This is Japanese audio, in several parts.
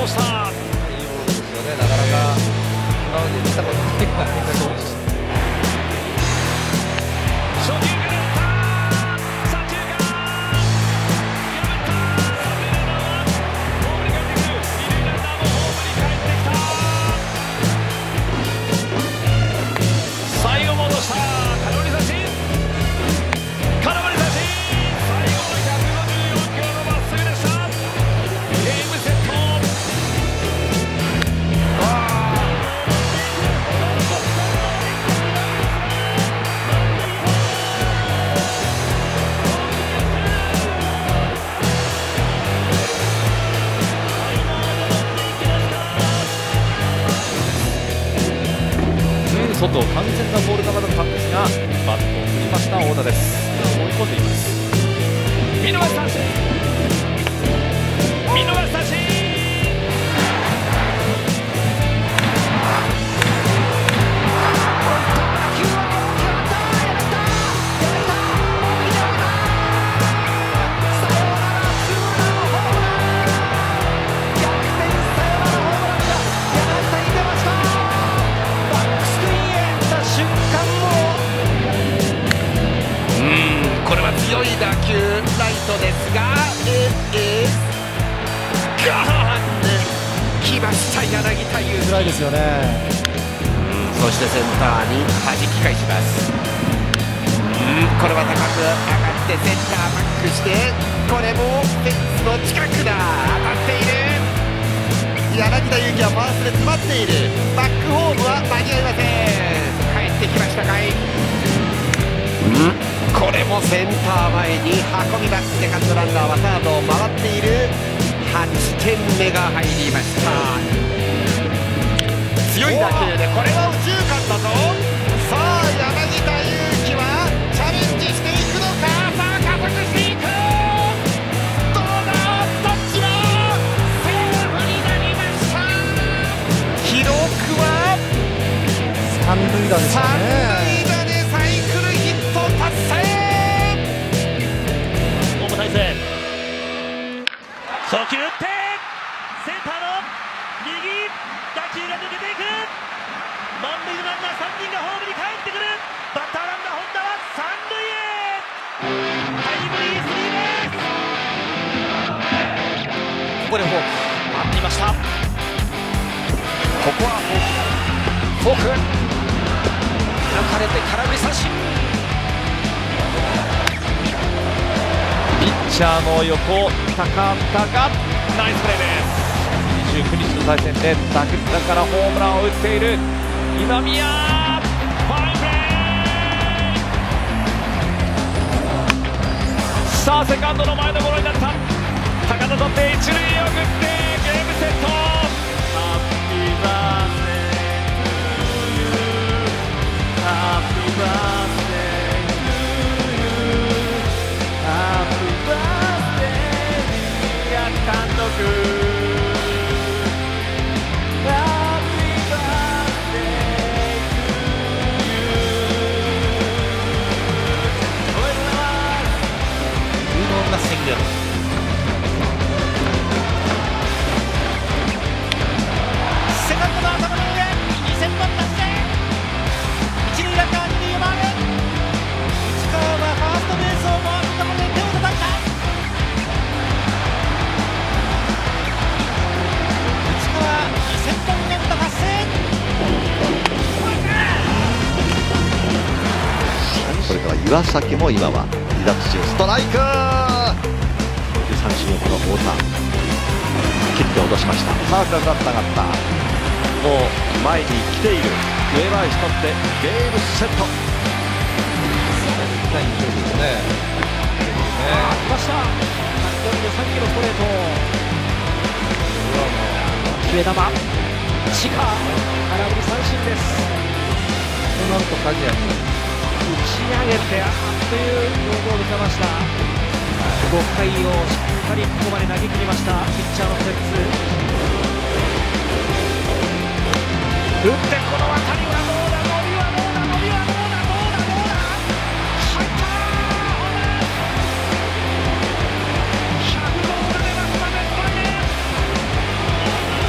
戻した。いいボールですよね。なかなか今まで見たことない変化球です。初球から打った左中間破った三塁ランナーはホームに帰ってくる。二塁ランナーもホームに帰ってきた。最後戻した。空振り三振。空振り三振。最後の154キロのまっすぐでした。ゲームセット。外完全なボール球だったんですが、バットを振りました太田です。追い込んでいます。見逃し三振。見逃し三振。これは強い打球、ライトですが、ガーン来ました、柳田悠岐。 辛いですよね。 そしてセンターに弾き返します。これは高く上がってセンターバックして、これもフェンスの近くだ。当たっている。柳田悠岐はファーストで詰まっている。バックホームは間に合いません。帰ってきましたかい。これもセンター前に運びます。セカンドランナーはサードを回っている。8点目が入りました。強い打球でこれは右中間だぞ。さあ柳田悠岐はチャレンジしていくのか。さあ加速していく。どうだ。タッチはセーフになりました。記録は三塁打ですよね。 初球打ってセンターの右、打球が抜けていく。満塁のランナー3人がホームに帰ってくる。バッターランナー本田は三塁へ。タイムリースリーベース。ここでフォーク待っていました。ここはフォーク抜かれて空振り三振。 ピッチャーの横高田がナイスプレーです。29日の対戦で武田からホームランを打っている今宮、ファインプレー。さあセカンドの前のゴロになった。高田取って一塁へ送ってゲームセット。ハッピーバースデートゥーユー、ハッピーバースデートゥーユー、ハッピーバースデー宮監督。 セカンドの頭の上、2000本達成。一塁ランナー二塁を回る。内川はファーストベースを回ったところで手を叩いた。内川2000本連打達成。 それから岩崎も今は離脱中。ストライク。三振をこの太田切って落としました。さあガッと上がった。もう前に来ている。上林取ってゲームセット。 いい勝負ですね。 来ました。143キロストレート。決め球。シカ空振り三振です。 となると鍵谷に打ち上げてという要望を見せました。5回をしっかりここまで投げ切りましたピッチャーのセッツ。打ってこの当たりはどうだ。伸びはどうだ。伸びはどうだ。入ったー。100号が出ました。ベストイン。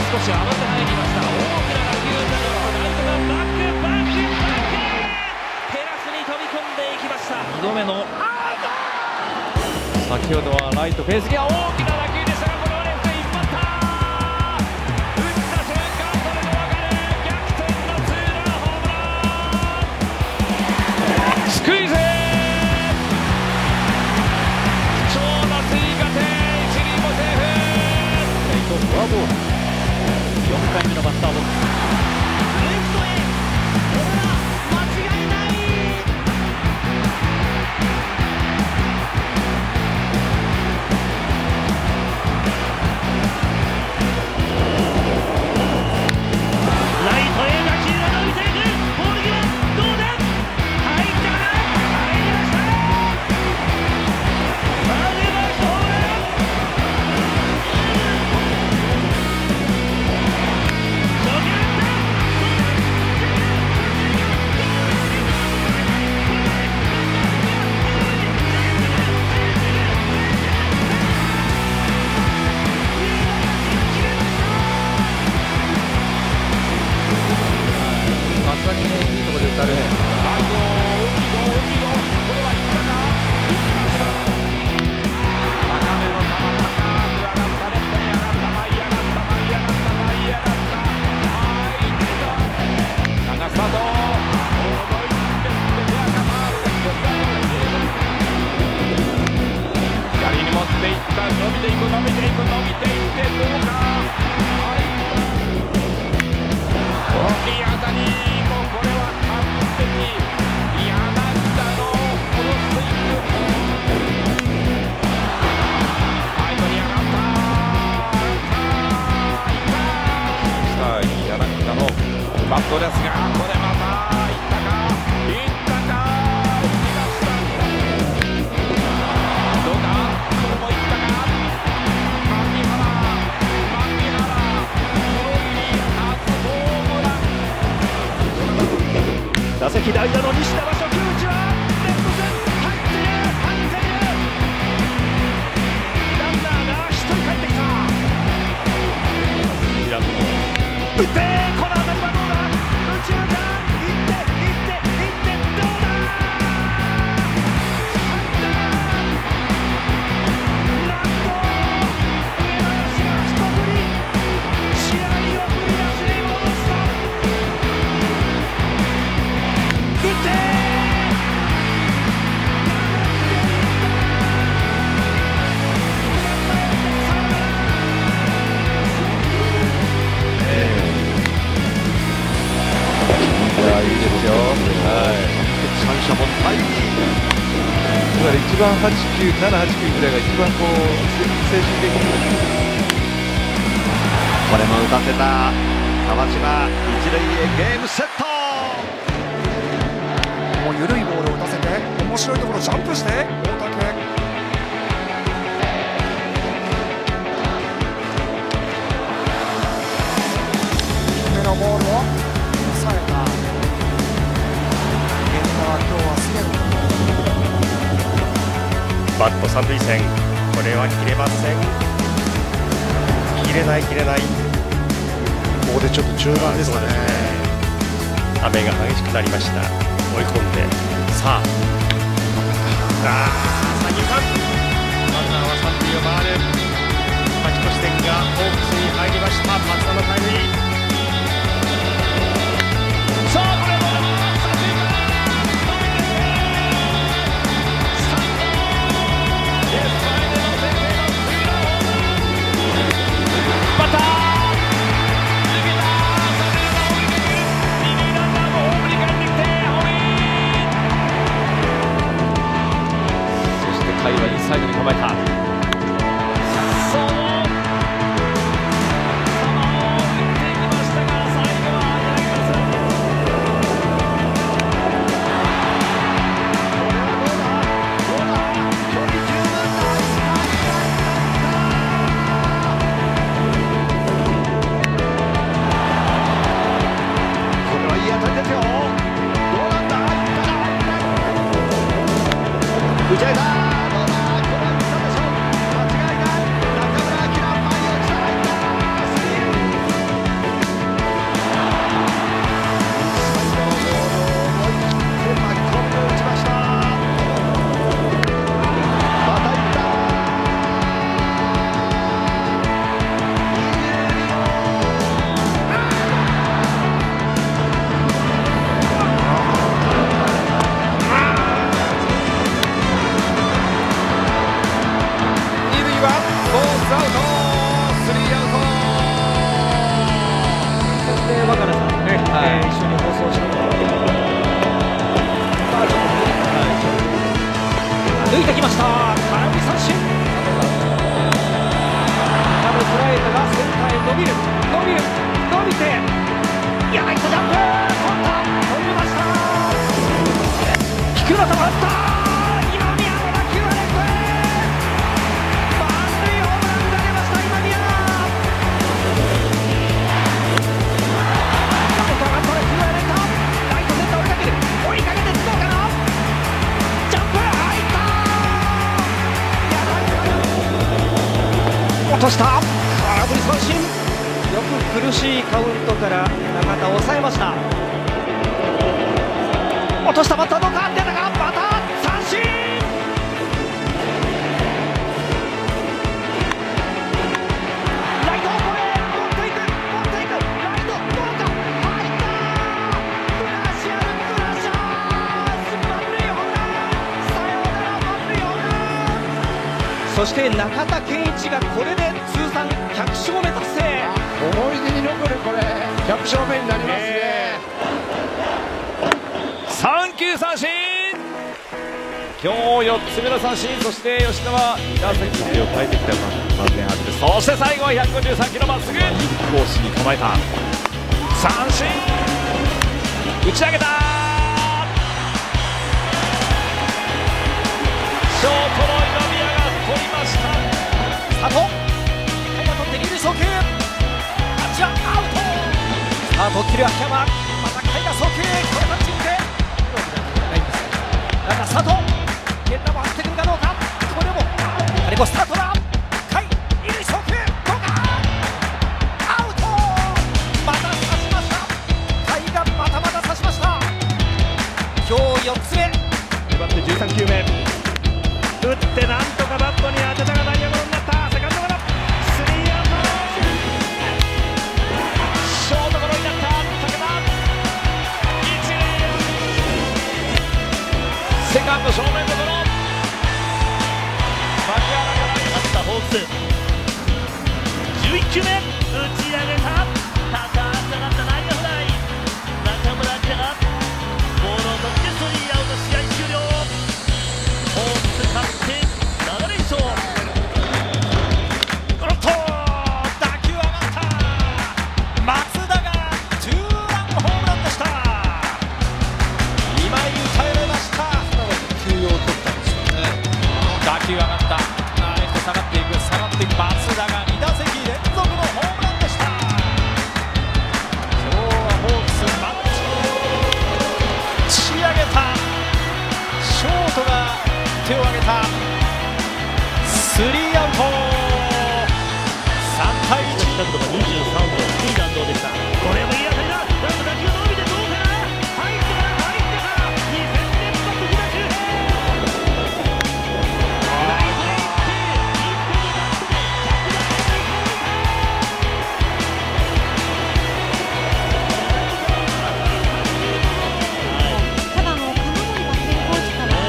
少し合わせ入りました。大きな打球になります。ライトがバックテラスに飛び込んでいきました。2度目の先ほどはライトフェンス際大きな打球でしたが、これはレフトへ引っ張った。打った瞬間それが分かる逆転のツーランホームラン。スクイズ貴重な追加点、一塁もセーフ。フォアボール。4回目のバッターボックス。レフトへ。これは間違いない。ライトへ打球が伸びていく。ボール際どうだ。入ったかな。入りました。ファウルのホームラン。 まさにいいところで打たれる。 左に持っていった。伸びていく伸びていく伸びていってどうか。いい当たり。もうこれは完璧。柳田のこのスイング。ライトに上がった。さあ柳田のバットですが、これまたいったかいったか。打ち出した。どうか。これもいったか。牧原初ホームラン。打席代打の西田は初球打ちはレフト線入っている入っている。ランナーが1人帰ってきた。平野打ってこの当たりはどうだ。右中間いっていっていってどうだ。入った。なんと上林が一振り。試合を振り出しに戻した。打っていいですよ。 三者凡退。 だから一番8、9、7、8、9ぐらいが一番こう精神的に。 これも打たせた川島、一塁へゲームセット。 もう緩いボールを打たせて面白いところジャンプして大竹。低めのボールを抑えた源田は今日は菅野。 バット三塁線。これは切れません。切れない切れない。 ここでちょっと中断ですかね。 雨が激しくなりました。追い込んでさあ三遊間。ランナーは三塁を回る。勝ち越し点がホークスに入りました。松田のタイムリー。さあこれも三塁間伸びてスタンド。レフト前での先制のツーランホームラン。バッター抜けた。三塁ランナー降りてくる。二塁ランナーもホームに帰ってきてホームイン。そして甲斐はインサイドに構えた。その球を打ってい若菜さんとね、一緒に放送したことがあって、抜いてきました、空振り三振。高野捉えたがセンターへ伸びる、伸びて、やばいとジャンプ、取りました。低めの球打った、今宮の打球はレフトへ、満塁ホームランが出ました、今宮。カウント上がったらツーアウト、ライトセンター追いかけてどうかな、ジャンプ入った、落とした、空振り三振。よく苦しいカウントから中田を抑えました。落としたバッターどうか、出たか、また三振。ライト方向へ持っていく、ライトどうか、入った、ブラシアル、満塁ホームラン、サヨナラ満塁ホームラン。そして中田健一がこれで通算100勝目達成。 思い出に残るこれ100勝目になりますね。 3球三振、今日4つ目の三振、そして吉田は2打席目を変えてきた場面あって、そして最後は153キロまっすぐインコースに構えた三振、打ち上げた、ショートの今宮が取りました。 佐藤、1回が取って二塁送球、タッチはアウト。スタートを切る秋山、また回が送球、これタッチングでランナースタート、源田も走ってくるかどうか、これもカリコスタートだ、回二塁送球どうか、アウト、また刺しました、回がまた刺しました、今日4つ目、 粘って13球目、打ってなんとかバットに当てたが内野ゴロになった。セカンドゴロ、スリーアウト、ショートゴロになった。武田一塁、 セカンド正面のゴロ、 牧原が勝ったホークス。11球目、打ち上げた、高く上がった内野フライ、中村晃がボールを取ってスリーアウト、試合終了。ホークス勝って7連勝。 おっと打球上がった、松田がツーランホームランでした。2枚打たれました。休養を取ったんですよね。打球上がった、レフト下がっていく、松田が2打席連続のホームランでした。今日はホークスマッチ仕上げた、ショートが手を挙げた、スリーアウト、3対1。 角度が23度、低い弾道でした。これもいい当たりだ。なんと打球伸びてどうかな。入ってから2戦連発福田周平。ライトへ行って一歩のバットで着弾で抜いただ金森が変更時から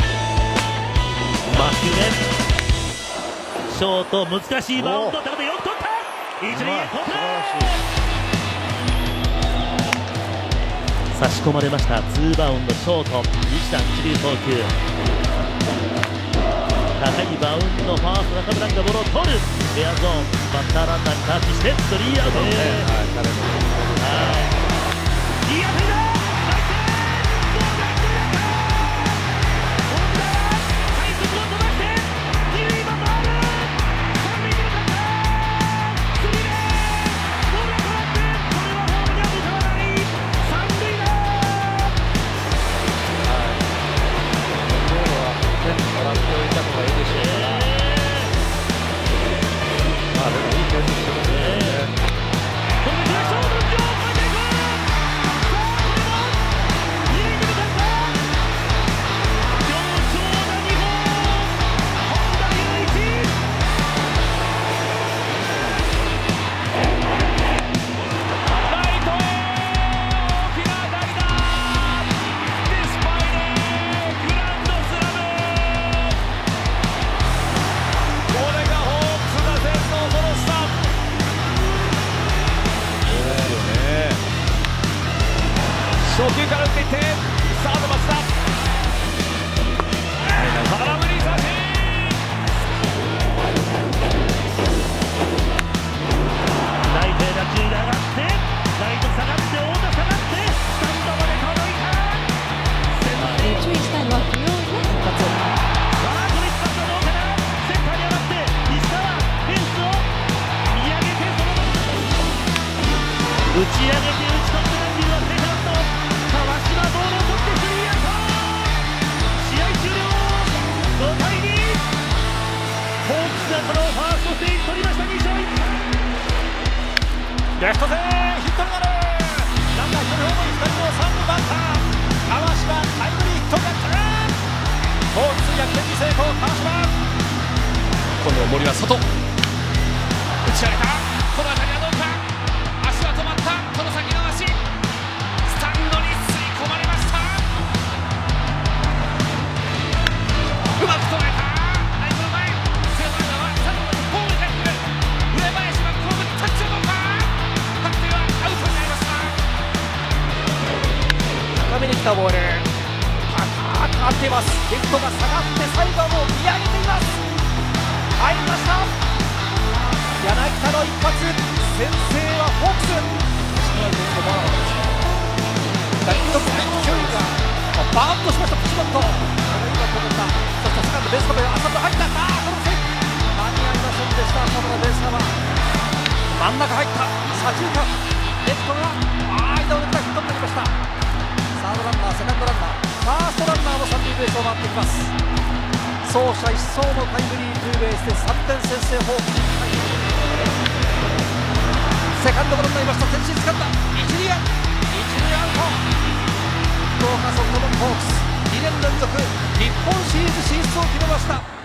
魔球でショート難しいバウンド、高田よく取った。一塁へ好プレー、差し込まれました。ツーバウンドショート、西田一塁送球、高いバウンド、ファースト中村がボールを取る、フェアゾーン、バッターランナーにタッチしてスリーアウト。いい当たりだ。 まあでもいい表示してますよね。 これで勝負初球から打っていってサード松田空振り三振。 ライトへ打球が上がってライト下がって太田下がってスタンドまで届いた。 注意したいのは不要な一発。 さあこの一発はどうかな。センターに上がって石川フェンスを見上げてそのまま打ち上げて打ち取って打球はセカンド川島ボールを取ってスリーアウト。試合終了5対2。ホークスがこのファーストステージ取りました。2勝1敗。 レフト線ヒットになる。ランナー1人ホームに2人の3番バッター川島タイムリーヒットが来た。ホークス逆転に成功。川島今度森は外打ち上げた。この当たりはどうか。足は止まった。この先の足スタンドに吸い込まれました。うまく捉えた。ライトの前セカンドは最後までホームに帰ってくる。上林はこのタッチをどうか。タッチはアウトになりました。高めに来たボール高く上がっています。レフトが下がって最後はもう見上げています。入りました。柳田の一発先制はホークス。打球の勢いがバーンとしました。プチバットそしてセカンドベースカバー浅村入った。このセーフ間に合いませんでした。浅村ベースカバー真ん中入った左中間レフトが間を抜いたヒットになりました。サードランナーセカンドランナーファーストランナーも三塁ベースを回ってきます。走者一掃のタイムリーツーベースで3点先制ホークス。セカンドゴロになりました。先進つかんだ一塁アウト。福岡ソフトバンクホークス2年連続日本シリーズ進出を決めました。